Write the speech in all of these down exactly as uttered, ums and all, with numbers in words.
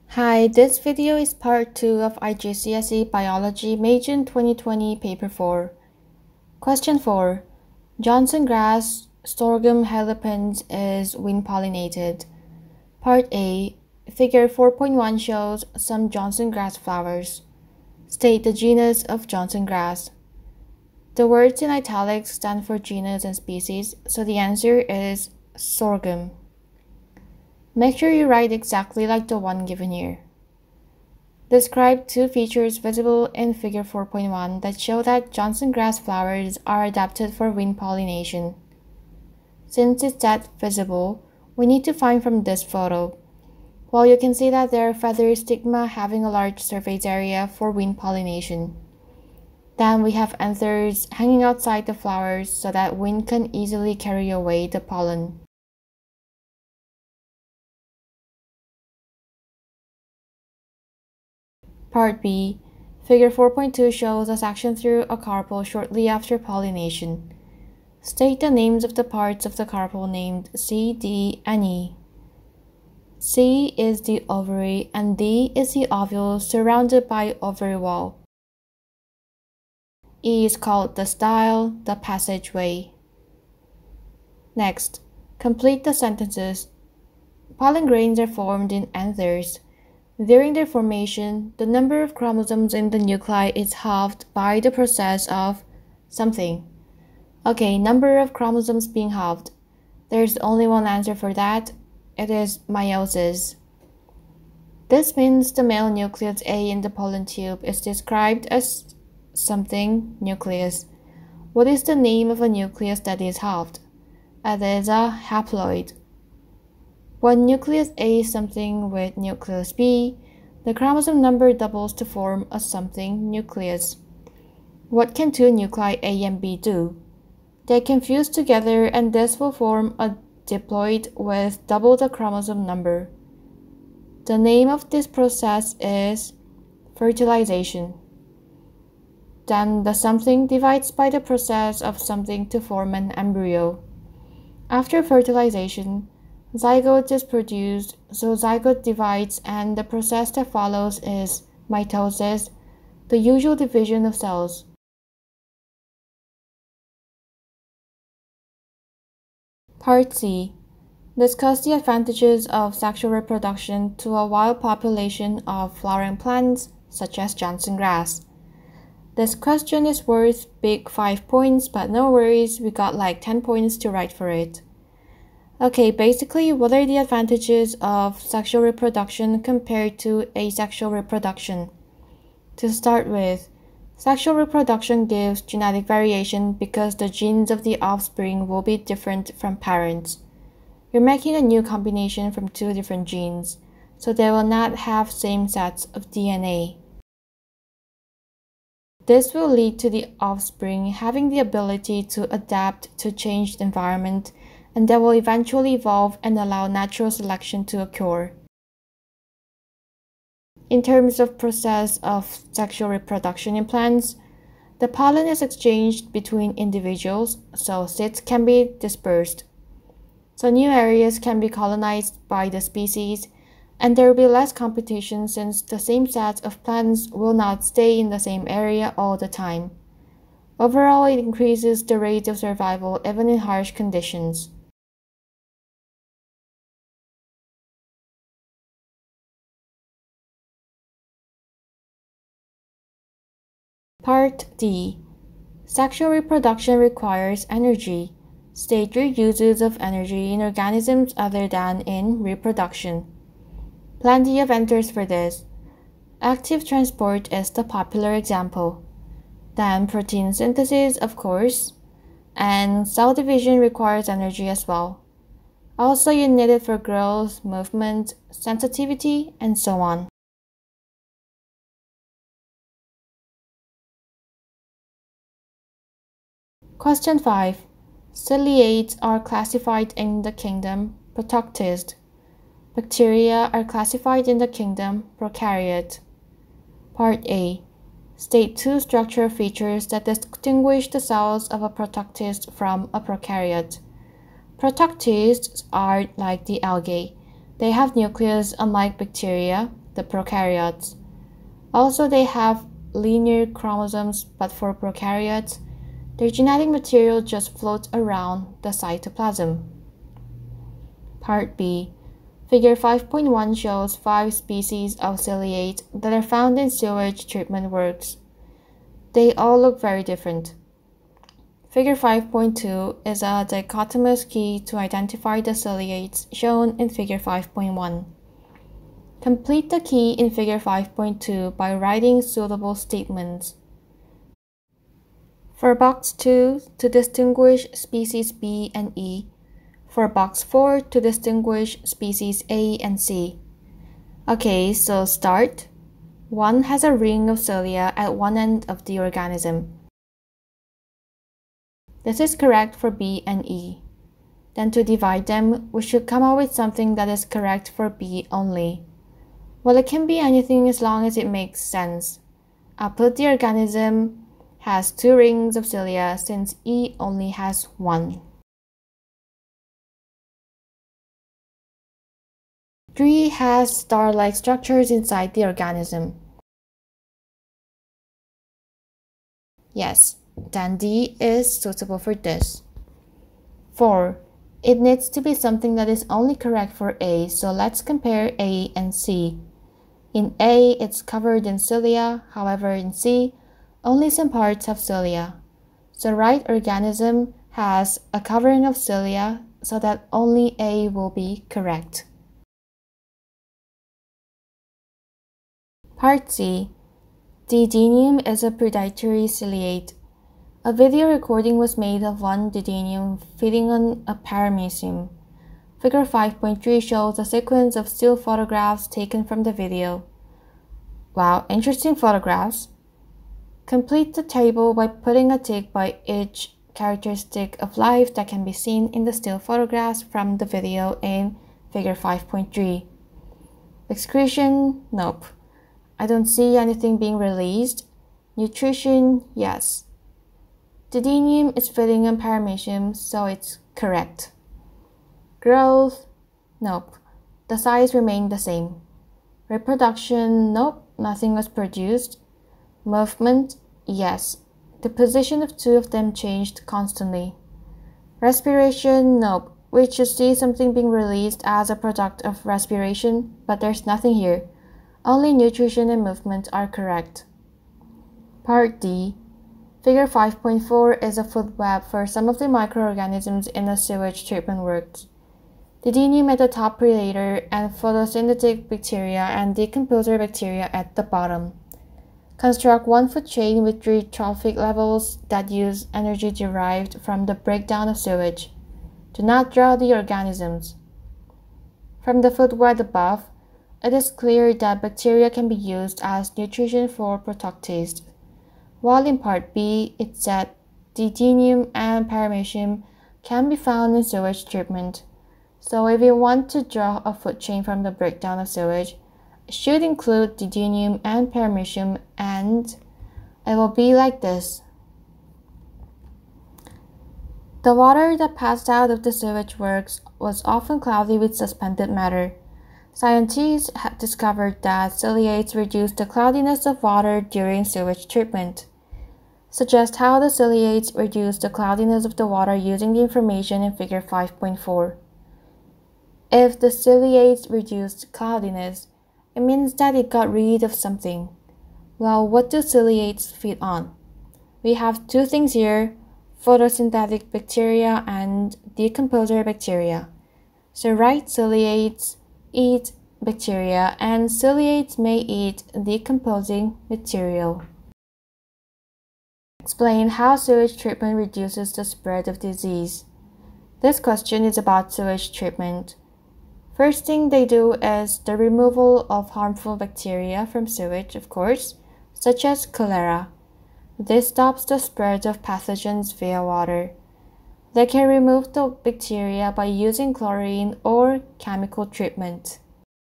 Hi, this video is part two of I G C S E Biology May June twenty twenty Paper four. Question four. Johnson grass sorghum helipens is wind-pollinated. Part A. Figure four point one shows some Johnson grass flowers. State the genus of Johnson grass. The words in italics stand for genus and species, so the answer is sorghum. Make sure you write exactly like the one given here. Describe two features visible in Figure four point one that show that Johnson grass flowers are adapted for wind pollination. Since it's that visible, we need to find from this photo. Well, you can see that there are feather stigma having a large surface area for wind pollination. Then we have anthers hanging outside the flowers so that wind can easily carry away the pollen. Part B. Figure four point two shows a section through a carpel shortly after pollination. State the names of the parts of the carpel named C, D, and E. C is the ovary and D is the ovule surrounded by ovary wall. E is called the style, the passageway. Next, complete the sentences. Pollen grains are formed in anthers. During their formation, the number of chromosomes in the nuclei is halved by the process of something. Okay, number of chromosomes being halved. There's only one answer for that. It is meiosis. This means the male nucleus A in the pollen tube is described as something nucleus. What is the name of a nucleus that is halved? It is a haploid. When nucleus A is something with nucleus B, the chromosome number doubles to form a something nucleus. What can two nuclei A and B do? They can fuse together and this will form a diploid with double the chromosome number. The name of this process is fertilization. Then the something divides by the process of something to form an embryo. After fertilization, zygote is produced, so zygote divides and the process that follows is mitosis, the usual division of cells. Part C. Discuss the advantages of sexual reproduction to a wild population of flowering plants such as Johnson grass. This question is worth big five points, but no worries, we got like ten points to write for it. Okay, basically, what are the advantages of sexual reproduction compared to asexual reproduction? To start with, sexual reproduction gives genetic variation because the genes of the offspring will be different from parents. You're making a new combination from two different genes, so they will not have same sets of D N A. This will lead to the offspring having the ability to adapt to changed environment, and they will eventually evolve and allow natural selection to occur. In terms of process of sexual reproduction in plants, the pollen is exchanged between individuals, so seeds can be dispersed. So new areas can be colonized by the species, and there will be less competition since the same set of plants will not stay in the same area all the time. Overall, it increases the rate of survival even in harsh conditions. Part D. Sexual reproduction requires energy. State your uses of energy in organisms other than in reproduction. Plenty of answers for this. Active transport is the popular example. Then protein synthesis, of course. And cell division requires energy as well. Also, you need it for growth, movement, sensitivity, and so on. Question five. Ciliates are classified in the kingdom Protoctist. Bacteria are classified in the kingdom Prokaryote. Part A. State two structural features that distinguish the cells of a Protoctist from a Prokaryote. Protoctists are like the algae. They have nucleus unlike bacteria, the prokaryotes. Also, they have linear chromosomes, but for prokaryotes, their genetic material just floats around the cytoplasm. Part B. Figure five point one shows five species of ciliates that are found in sewage treatment works. They all look very different. Figure five point two is a dichotomous key to identify the ciliates shown in Figure five point one. Complete the key in Figure five point two by writing suitable statements. For box two, to distinguish species B and E. For box four, to distinguish species A and C. Okay, so start. One has a ring of cilia at one end of the organism. This is correct for B and E. Then to divide them, we should come up with something that is correct for B only. Well, it can be anything as long as it makes sense. I'll put the organism has two rings of cilia since E only has one. three has star-like structures inside the organism. Yes, then D is suitable for this. four. It needs to be something that is only correct for A, so let's compare A and C. In A, it's covered in cilia, however in C, only some parts have cilia. So right organism has a covering of cilia, so that only A will be correct. Part C. Didinium is a predatory ciliate. A video recording was made of one didinium feeding on a paramecium. Figure five point three shows a sequence of still photographs taken from the video. Wow, interesting photographs. Complete the table by putting a tick by each characteristic of life that can be seen in the still photographs from the video in Figure five point three. Excretion, nope. I don't see anything being released. Nutrition, yes. Didinium is feeding on paramecium, so it's correct. Growth, nope. The size remained the same. Reproduction, nope. Nothing was produced. Movement, yes. The position of two of them changed constantly. Respiration, nope. We should see something being released as a product of respiration, but there's nothing here. Only nutrition and movement are correct. Part D. Figure five point four is a food web for some of the microorganisms in the sewage treatment works. Didinium at the top predator and photosynthetic bacteria and decomposer bacteria at the bottom. Construct one food chain with three trophic levels that use energy derived from the breakdown of sewage. Do not draw the organisms. From the food web above, it is clear that bacteria can be used as nutrition for protoctase, while in Part B it said didinium and paramecium can be found in sewage treatment. So if you want to draw a food chain from the breakdown of sewage, it should include didinium and paramecium, and it will be like this. The water that passed out of the sewage works was often cloudy with suspended matter. Scientists have discovered that ciliates reduce the cloudiness of water during sewage treatment. Suggest how the ciliates reduce the cloudiness of the water using the information in Figure five point four. If the ciliates reduced cloudiness, it means that it got rid of something. Well, what do ciliates feed on? We have two things here, photosynthetic bacteria and decomposer bacteria. So right ciliates eat bacteria and ciliates may eat decomposing material. Explain how sewage treatment reduces the spread of disease. This question is about sewage treatment. First thing they do is the removal of harmful bacteria from sewage, of course, such as cholera. This stops the spread of pathogens via water. They can remove the bacteria by using chlorine or chemical treatment.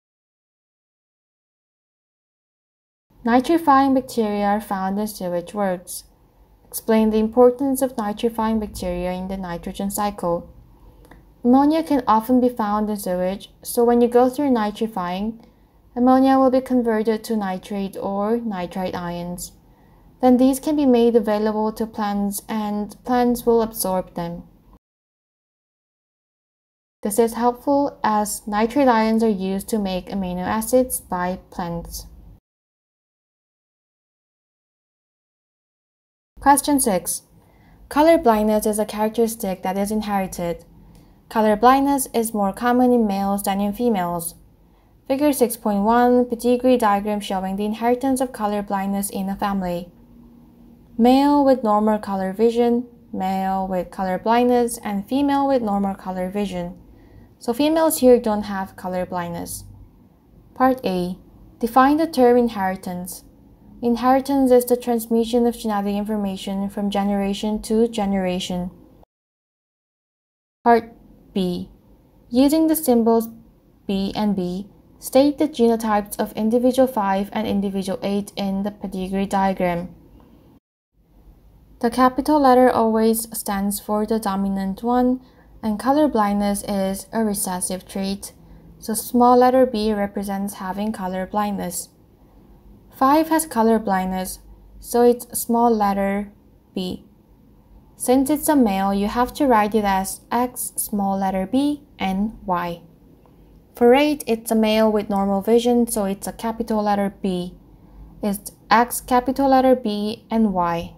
Nitrifying bacteria are found in sewage works. Explain the importance of nitrifying bacteria in the nitrogen cycle. Ammonia can often be found in sewage, so when you go through nitrifying, ammonia will be converted to nitrate or nitrite ions. Then these can be made available to plants and plants will absorb them. This is helpful as nitrate ions are used to make amino acids by plants. Question six. Color blindness is a characteristic that is inherited. Color blindness is more common in males than in females. Figure six point one, pedigree diagram showing the inheritance of color blindness in a family. Male with normal color vision, male with color blindness, and female with normal color vision. So females here don't have color blindness. Part A. Define the term inheritance. Inheritance is the transmission of genetic information from generation to generation. Part B. Using the symbols B and B, state the genotypes of individual five and individual eight in the pedigree diagram. The capital letter always stands for the dominant one, and color blindness is a recessive trait, so small letter B represents having color blindness. five has color blindness, so it's small letter B. Since it's a male, you have to write it as X small letter b and Y. For eight, it's a male with normal vision, so it's a capital letter B. It's X capital letter B and Y.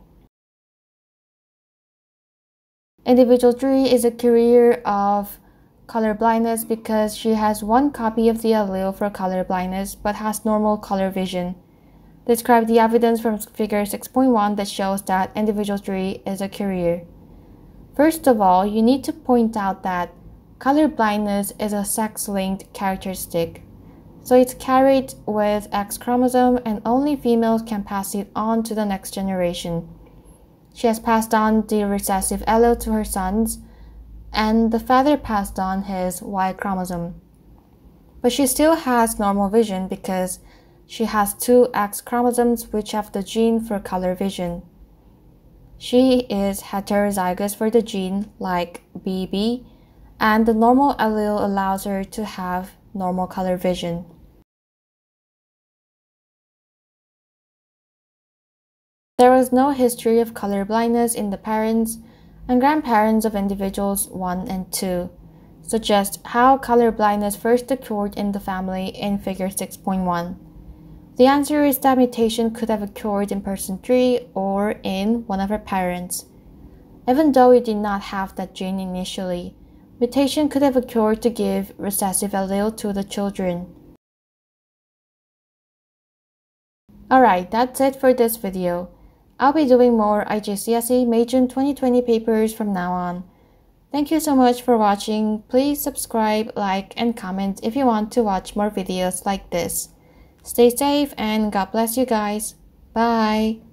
Individual three is a carrier of color blindness because she has one copy of the allele for color blindness but has normal color vision. Describe the evidence from figure six point one that shows that individual three is a carrier. First of all, you need to point out that color blindness is a sex-linked characteristic, so it's carried with X chromosome and only females can pass it on to the next generation. She has passed on the recessive allele to her sons, and the father passed on his Y chromosome. But she still has normal vision because she has two X chromosomes which have the gene for color vision. She is heterozygous for the gene like B B, and the normal allele allows her to have normal color vision. There was no history of color blindness in the parents and grandparents of individuals one and two. Suggest how color blindness first occurred in the family in figure six point one. The answer is that mutation could have occurred in person three or in one of her parents. Even though it did not have that gene initially, mutation could have occurred to give recessive allele to the children. Alright, that's it for this video. I'll be doing more I G C S E May June twenty twenty papers from now on. Thank you so much for watching. Please subscribe, like, and comment if you want to watch more videos like this. Stay safe and God bless you guys. Bye!